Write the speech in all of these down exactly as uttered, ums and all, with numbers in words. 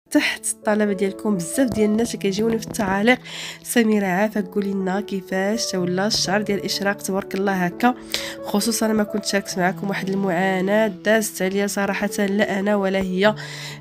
تحت الطلب ديالكم بزاف ديال الناس اللي كيجيوني في التعاليق. سميرة عافاك قولي لنا كيفاش ولا الشعر ديال الاشراق تبارك الله هكا. خصوصا انا ما كنت شاركت معكم واحد المعاناه دازت عليا صراحه لا انا ولا هي،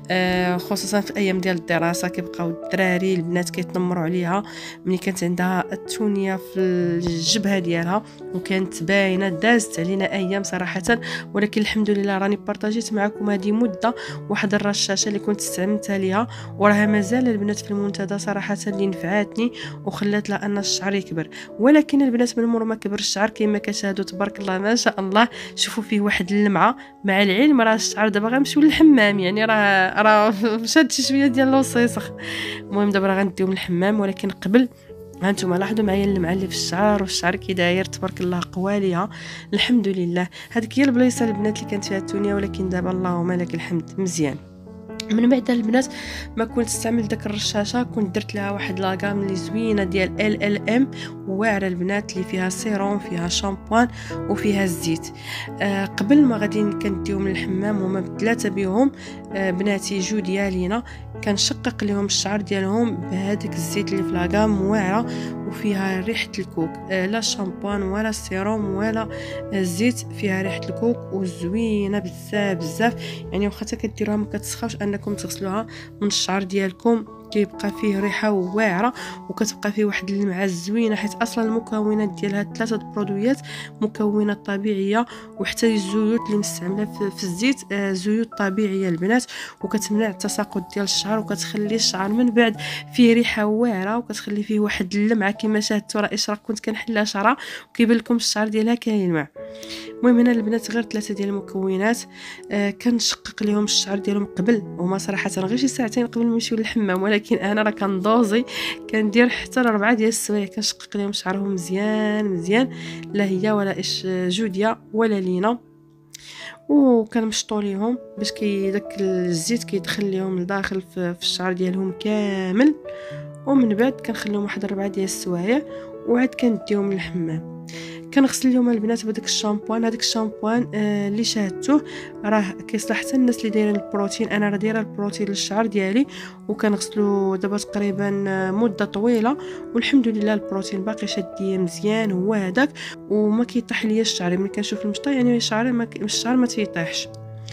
آه خصوصا في الايام ديال الدراسه كيبقاو الدراري البنات كيتنمروا عليها ملي كانت عندها التونيه في الجبهه ديالها وكانت باينه. دازت علينا ايام صراحه، ولكن الحمد لله راني بارطاجيت معكم هذه مده واحد الرشاشه اللي كنت استعملتها ليها، وراها مازال البنات في المنتدى صراحه اللي نفعاتني وخلات لها ان الشعر يكبر. ولكن البنات من مور ما كبر الشعر كما كتشاهدوا تبارك الله ما شاء الله، شوفوا فيه واحد اللمعه. مع العلم راه الشعر دابا غنمشيو للحمام، يعني راه راه مشات شي شويه ديال الوسيسخ. المهم دابا راه غنديو للحمام، ولكن قبل هانتوما لاحظوا معايا اللمعه اللي في الشعر، والشعر كي داير تبارك الله قواليها الحمد لله. هذيك هي البلايصه البنات اللي كانت فيها التونيه، ولكن دابا اللهم لك الحمد مزيان. من بعد البنات ما كنت استعمل داك الرشاشه، كنت درت لها واحد لاغام اللي زوينه ديال ال ال ام واعره البنات، اللي فيها سيروم فيها شامبوان وفيها الزيت. آه قبل ما غادي كنديهم للحمام هما بثلاثه بهم، آه بناتي جو ديالينا كنشقق لهم الشعر ديالهم بهذاك الزيت اللي في لاغام واعره وفيها ريحه الكوك. آه لا شامبوان ولا السيروم ولا الزيت، فيها ريحه الكوك وزوينه بزاف بزاف. يعني واخا كديروها ما كتسخاوش انكم تغسلوها من الشعر ديالكم، كيبقى فيه ريحه واعره وكتبقى فيه واحد اللمعه زوينه، حيت اصلا المكونات ديال هاد ثلاثه برودويات مكونات طبيعيه، وحتى الزيوت اللي مستعمله في الزيت آه زيوت طبيعيه البنات، وكتمنع التساقط ديال الشعر وكتخلي الشعر من بعد فيه ريحه واعره وكتخلي فيه واحد اللمعه كما شاهدتوا. راه اشراق كنت كنحلها شعره وكيبان لكم الشعر ديالها كيلمع. المهم هنا البنات غير ثلاثه ديال المكونات، آه كنشقق لهم الشعر ديالهم قبل، وما صراحه غير شي ساعتين قبل ما نمشيو للحمام، ولكن انا راه كندوزي كندير حتى لربعه ديال السوايع كنشقق لهم شعرهم مزيان مزيان، لا هي ولا اش جوديا ولا لينا، وكنمشطوا ليهم باش كي داك الزيت كيدخل لهم لداخل في الشعر ديالهم كامل. ومن بعد كنخليهم واحد ربعه ديال السوايع وعاد كنديهم للحمام. كنغسل لهم البنات بداك الشامبوان. هذاك الشامبوان آه اللي شاهدتوه راه كيصلح حتى الناس اللي دايرين البروتين. انا راه دايره البروتين للشعر ديالي وكنغسلو دابا تقريبا مده طويله، والحمد لله البروتين باقي شاديه مزيان هو هذاك، وما كيطيح ليا الشعر ملي كنشوف المشطه، يعني الشعر ما الشعر ما تيطيحش.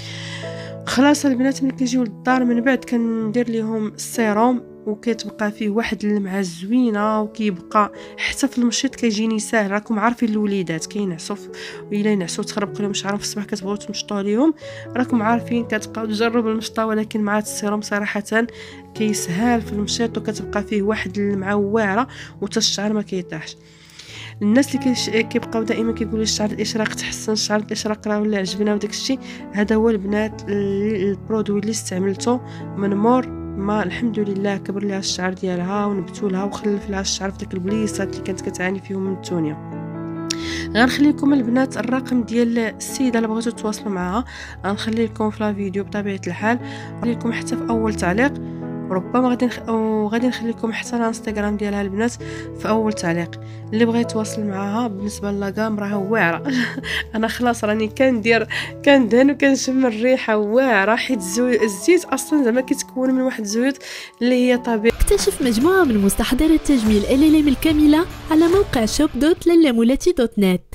خلاص البنات ملي كيجيو للدار من بعد كندير لهم السيروم، وكتبقى فيه واحد اللمعه زوينه، وكيبقى حتى في المشيط كيجيني ساهل. راكم عارفين الوليدات كينعسوا الا ينعسوا تخربق لهم شعرهم في الصباح كتبغيو تمشطوا ليهم، راكم عارفين كتبقاو تجربوا المشطه، ولكن مع السيروم صراحه كيسهل في المشيط وكتبقى فيه واحد اللمعه واعره وتا الشعر ما كيطيحش. الناس اللي كيبقاو دائما كيقولوا الشعر الاشراق تحسن، الشعر الاشراق راه ولا عجبنا وداك الشيء، هذا هو البنات البرودوي اللي استعملته من مور ما الحمد لله كبر لها الشعر ديالها ونبتوا لها وخلف لها الشعر في ديك البليصات اللي كانت كتعاني فيهم من التونيه. غنخلي لكم البنات الرقم ديال السيده اللي بغيتو تواصلوا معها، غنخلي لكم في لا فيديو بطبيعه الحال، غنخلي لكم حتى في اول تعليق، ربما غادي نخ... وغادي نخلي لكم حتى الانستغرام ديالها البنات في اول تعليق. اللي بغى يتواصل معها بالنسبه لاغام راه واعره انا خلاص راني كندير كندهن وكنشم الريحه واعره، حيت الزيت اصلا زعما كيتكون من واحد الزيوت اللي هي طبيعيه. اكتشف مجموعه من مستحضرات تجميل ال ال ام الكامله على موقع شوب دوت للامولاتي دوت نت.